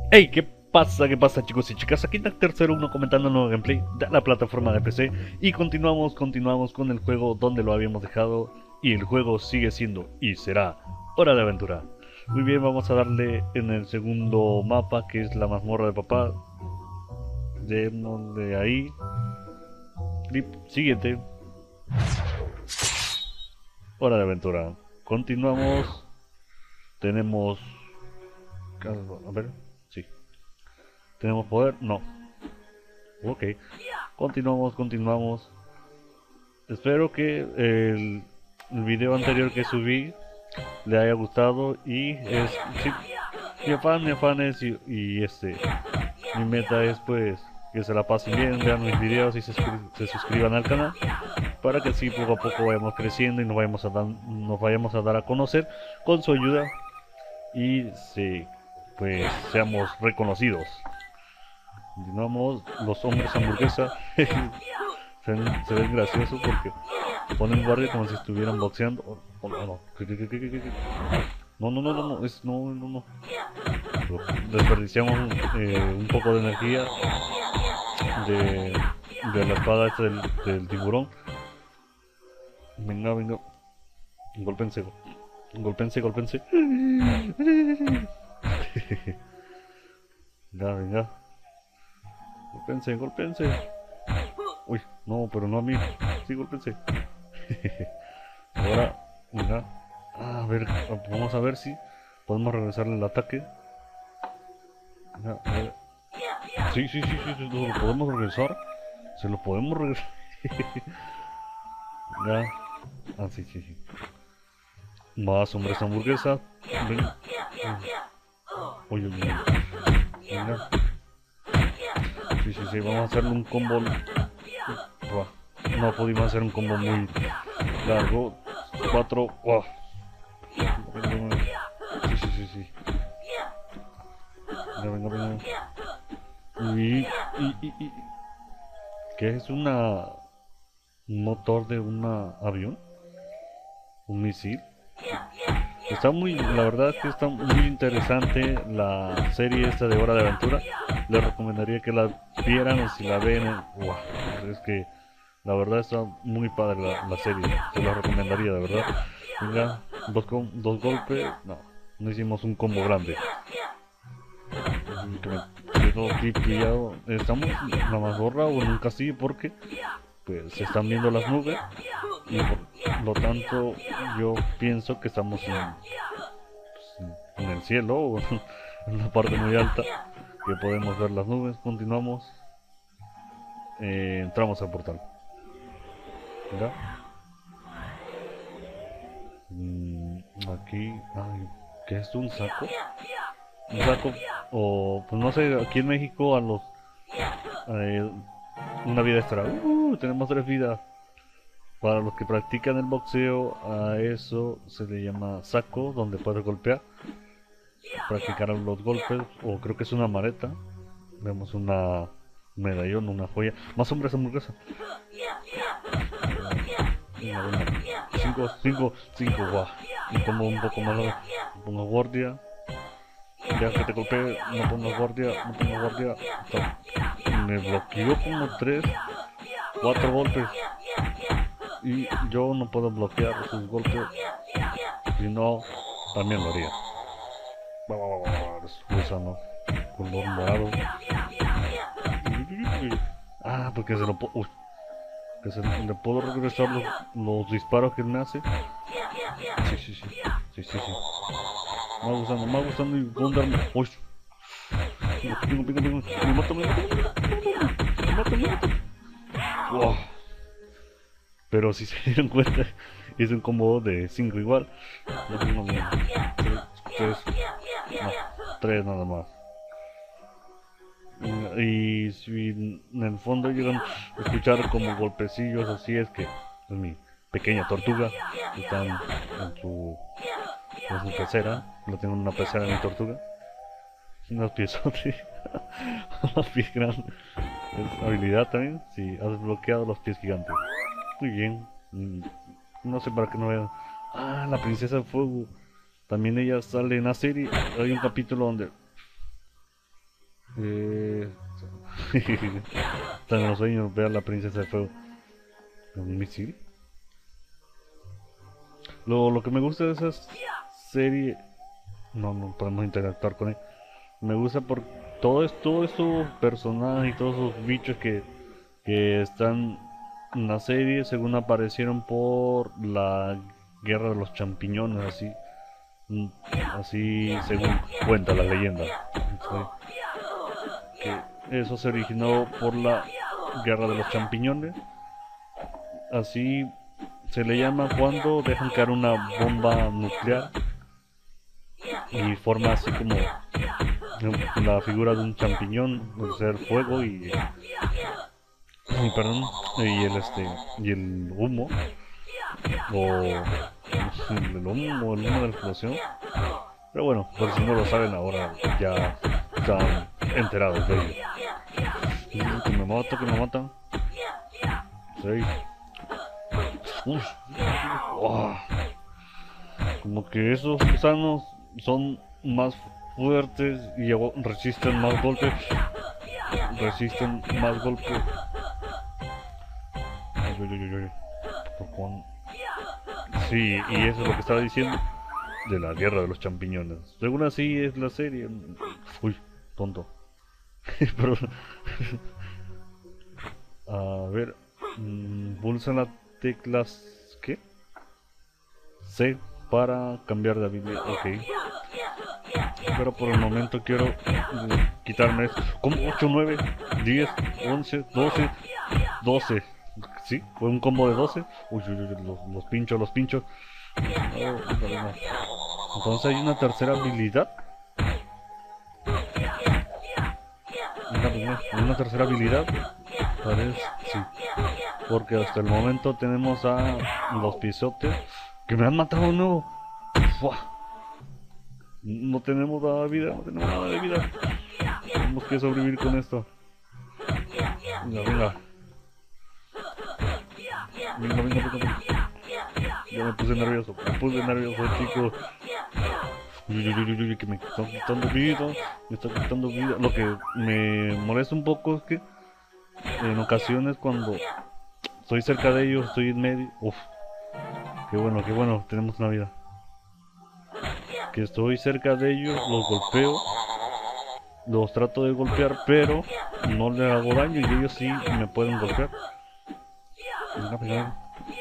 Hey, ¿qué pasa? ¿Qué pasa, chicos y chicas? Aquí Dark01 comentando un nuevo gameplay de la plataforma de PC. Y continuamos con el juego donde lo habíamos dejado. Y el juego sigue siendo y será Hora de Aventura. Muy bien, vamos a darle en el segundo mapa, que es la mazmorra de papá. De ahí. Clip siguiente. Hora de Aventura. Continuamos. Tenemos... A ver, sí. ¿Tenemos poder? No. Ok. Continuamos. Espero que el video anterior que subí le haya gustado y es sí, mi afán es mi meta es pues que se la pasen bien, vean mis videos y se suscriban al canal para que así poco a poco vayamos creciendo y nos vayamos a dar a conocer con su ayuda y pues seamos reconocidos. Continuamos, los hombres hamburguesa se ven graciosos porque ponen guardia como si estuvieran boxeando. No. No. Desperdiciamos un poco de energía de, de la espada esta del tiburón. Venga. Golpense. Golpense. Venga. Golpense. Uy, no, pero no a mí. Sí, golpense. Ahora, venga. A ver, vamos a ver si podemos regresarle el ataque. A ver. Sí, lo podemos regresar. Se lo podemos regresar. Ya. Ah, sí. Más hombres hamburguesa. Ven. Uy. Venga. Sí. Vamos a hacerle un combo. Buah. No pudimos hacer un combo muy largo. Cuatro. Buah. Sí. Venga. Y. ¿Qué es un motor de un avión? ¿Un misil? La verdad que está muy interesante la serie esta de Hora de Aventura. Les recomendaría que la vieran o si la ven, wow, es que la verdad está muy padre la serie. Se la recomendaría, de verdad. Venga, dos golpes. No hicimos un combo grande. Que me quedo aquí pillado. Estamos en la mazmorra o en un castillo porque pues se están viendo las nubes y por lo tanto yo pienso que estamos en el cielo o en una parte muy alta que podemos ver las nubes. Continuamos, entramos al portal. ¿Ya? Aquí, ay, ¿qué es un saco? Un saco, o pues no sé, aquí en México a los eh, una vida extra. Tenemos 3 vidas. Para los que practican el boxeo, a eso se le llama saco, donde puedes golpear, practicar los golpes, o creo que es una maleta. Vemos un medallón, una joya. Más hombres hamburguesa. Una. Cinco, guau. Y pongo un poco más. Pongo guardia. Ya que te golpeé, no pongo guardia. Me bloqueó como 4 golpes. Y yo no puedo bloquear sus golpes. Si no, también lo haría. Gusano. Color morado. Porque se lo puedo. Que le puedo regresar los disparos que él me hace. Sí. Me va gustando y Gundam. Uy. Me mata. Wow. Pero si se dieron cuenta, hice un combo de 5 igual. No, 3, no, 3 nada más. Y si en el fondo llegan a escuchar como golpecillos así, es que es mi pequeña tortuga. Están en su pecera. Lo tengo en una pecera de mi tortuga. Unos piezotes. Los pies grandes. Es habilidad también. Si has desbloqueado los pies gigantes. Muy bien. No sé para qué no vean. La princesa del fuego. También ella sale en la serie. Hay un capítulo donde Están en los sueños, ver a la princesa de fuego. ¿Un misil? Lo que me gusta de esa serie... No podemos interactuar con él. Me gusta por todos esos personajes y todos esos bichos que están en la serie, según aparecieron por la guerra de los champiñones, así. Así según cuenta la leyenda. ¿Sí? Que eso se originó por la guerra de los champiñones. Así se le llama cuando dejan caer una bomba nuclear y forma así como la figura de un champiñón, o sea, el fuego perdón, y el humo o el humo de la explosión. Pero bueno, por si no lo saben ahora ya están enterados de ello. Que me matan. Sí. Uf. Oh. Como que esos gusanos son más fuertes y resisten más golpes. Resisten más golpes. Sí, y eso es lo que estaba diciendo de la guerra de los champiñones. Según así es la serie. Uy, tonto. Pero, a ver, pulsa la tecla ¿qué? C para cambiar de habilidad. Ok. Pero por el momento quiero quitarme esto. Como 8, 9, 10, 11, 12, 12. Sí, fue un combo de 12. Uy, los pinchos, los pinchos. Entonces hay una tercera habilidad. Una tercera habilidad. Parece, sí. Porque hasta el momento tenemos a los pisotes que me han matado de nuevo. ¡Fua! No tenemos nada de vida, no tenemos nada de vida. Tenemos que sobrevivir con esto. Venga. Ya me puse nervioso, chicos. Que me están quitando vida, me está quitando vida. Lo que me molesta un poco es que en ocasiones cuando estoy cerca de ellos, estoy en medio. Uf, qué bueno, tenemos una vida. Que estoy cerca de ellos, los golpeo, los trato de golpear, pero no les hago daño y ellos sí me pueden golpear. Venga, venga.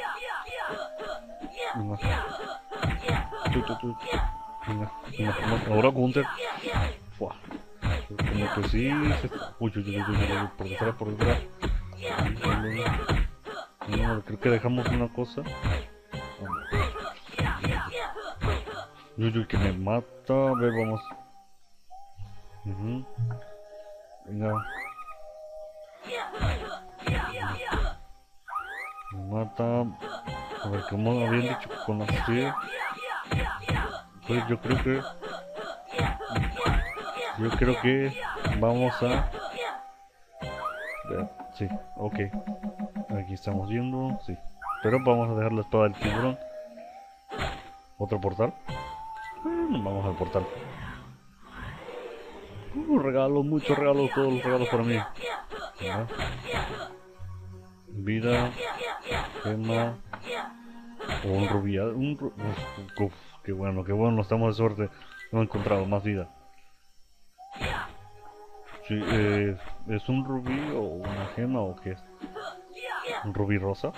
Venga, ahora Gunther. Fua. Como que sí. Uy, por detrás. No, creo que dejamos una cosa. Que me mata. A ver, vamos. Venga. Me mata. A ver, como habían dicho con las C. Pues yo creo que vamos a ver. Sí, ok. Aquí estamos viendo, sí. Pero vamos a dejar la espada del tiburón. ¿Otro portal? Vamos al portal. Regalos, muchos regalos, todos los regalos para mí. ¿Ya? Vida, gema, o un rubí. Uf, qué bueno, estamos de suerte. Hemos encontrado más vida. Sí, ¿es un rubí o una gema o qué es? ¿Un rubí rosa?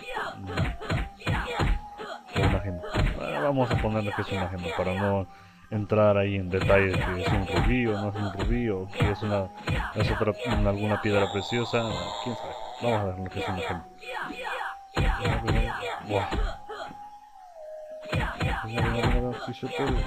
O una gema. Vamos a ponerle que es una gema para no entrar ahí en detalles que es un rubí o no es un rubí o que es alguna piedra preciosa. ¿Quién sabe? Vamos a dejarlo que es una gema. Wow. Si se puede.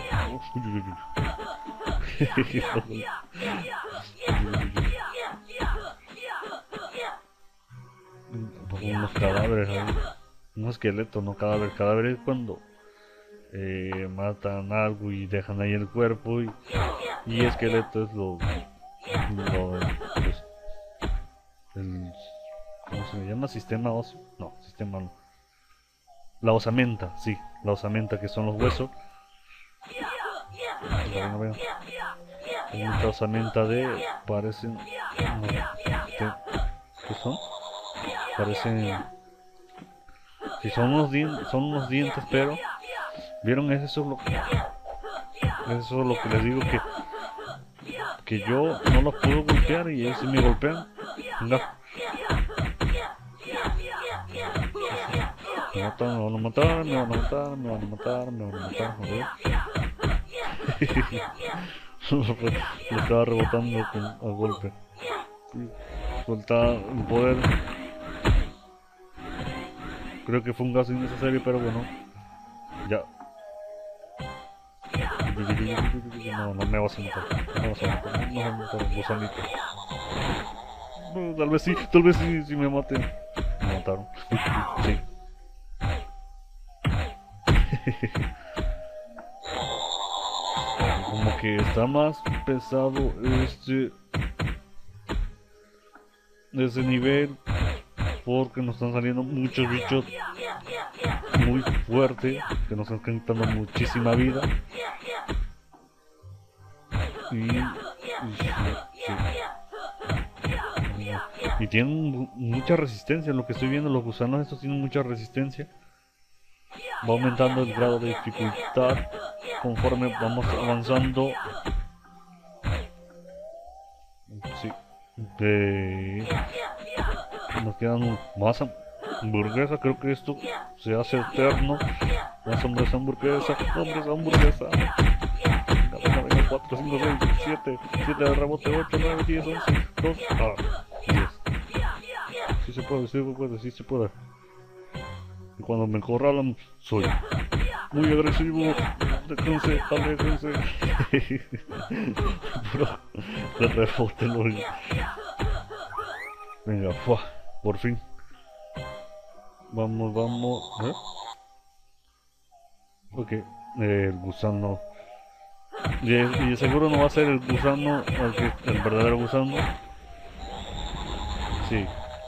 Unos cadáveres ahí. Un esqueleto, no cadáver. Cadáver es cuando matan algo y dejan ahí el cuerpo. Y esqueleto es pues, ¿cómo se le llama? Sistema óseo. No, sistema no. La osamenta, sí. La osamenta que son los huesos. Hay mucha osamenta de... parecen... no, ¿qué son? Parecen... sí, son unos dientes, pero... ¿vieron? Eso es lo que les digo, que yo no los puedo golpear y ellos sí me golpean. Venga. Me matan, me van a matar, me van a matar, me van a matar, me van a matar, joder. Le estaba rebotando a golpe. Soltaba el poder. Creo que fue un gasto innecesario, pero bueno. Ya. No, no me vas a matar. No me vas a matar. No me vas a matar, gusanito. No, tal vez sí, sí me maten. Me mataron. Sí. Como que está más pesado ese nivel, porque nos están saliendo muchos bichos muy fuertes que nos están quitando muchísima vida. Y tienen mucha resistencia. Lo que estoy viendo, los gusanos estos tienen mucha resistencia. Va aumentando el grado de dificultad conforme vamos avanzando. Sí. Nos quedan más hamburguesa. Creo que esto se hace eterno. Más hombres hamburguesa. Hombres hamburguesa. 4, 5, 6, 7 de rebote, 8, 9, 10, 11, 2, 10. Sí se puede, sí se puede, sí se puede. Y cuando me corralan, soy muy agresivo. Aléjense. Bro, de rebote lo vi. Venga, por fin. Vamos. Ok, el gusano. Y seguro no va a ser el gusano, el verdadero gusano. Sí.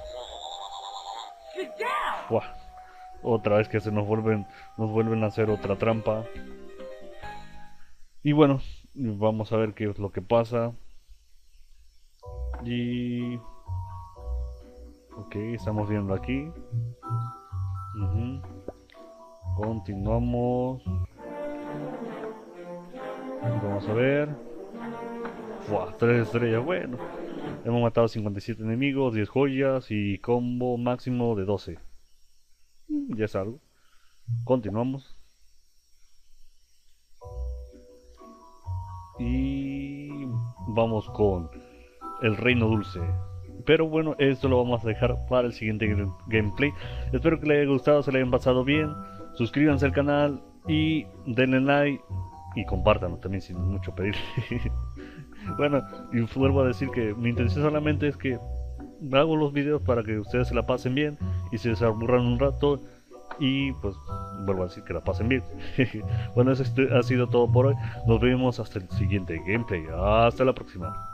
Otra vez que nos vuelven a hacer otra trampa. Y bueno, vamos a ver qué es lo que pasa. Y... ok, estamos viendo aquí. Continuamos. Vamos a ver. 3 estrellas, bueno. Hemos matado 57 enemigos, 10 joyas y combo máximo de 12. Ya es algo. Continuamos. Y vamos con el reino dulce. Pero bueno, esto lo vamos a dejar para el siguiente gameplay. Espero que les haya gustado, se le hayan pasado bien. Suscríbanse al canal y denle like. Y compártanlo también, sin mucho pedir. Bueno, y vuelvo a decir que mi intención solamente es que hago los videos para que ustedes se la pasen bien y se desaburran un rato. Y pues vuelvo a decir que la pasen bien. Bueno, eso ha sido todo por hoy. Nos vemos hasta el siguiente gameplay. Hasta la próxima.